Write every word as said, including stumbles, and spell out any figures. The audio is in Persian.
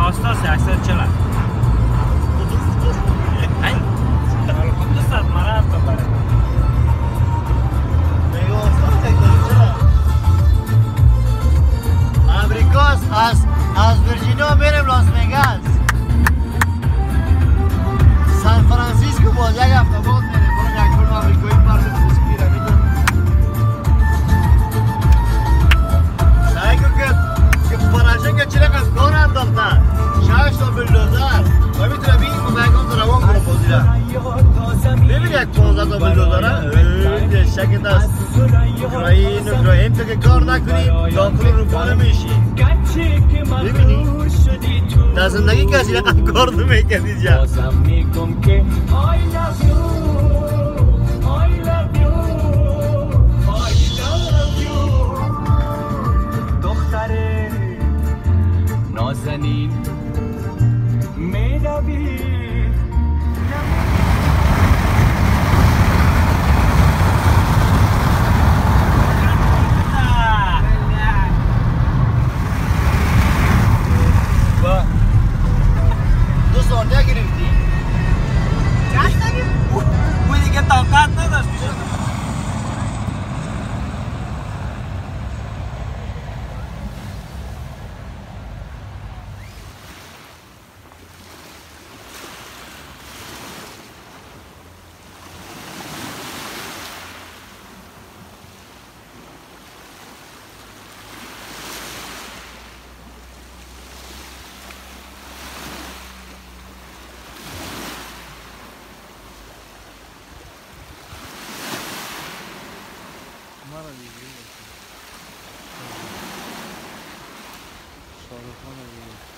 راستا سیصد چلا خودت مرا تو بره میگه راستا سیصد چلا امریکاست از از ویرجینیا میریم لاس وگاس سان فرانسیسکو باز یک هفته بعد میریم برو یک فیلم امریکایی پرده بزنیم پیرامید سعی کن که که پراشه که چرا از کار انداختن شش تا بلدوزر و میتونه بین کمکان در روان کنه بازی را ببین یک پانزده تا بلدوزره ده شکت است اوکراین اوکراین تو که کار نکنی داخل اروپا نمیشی ببینی در زندگی کسی رقم کار نمیکنی جا نازنین میروی دو سانده گرفتی او دیگه طاقت نداشت مرا دیگه شاهرخ خان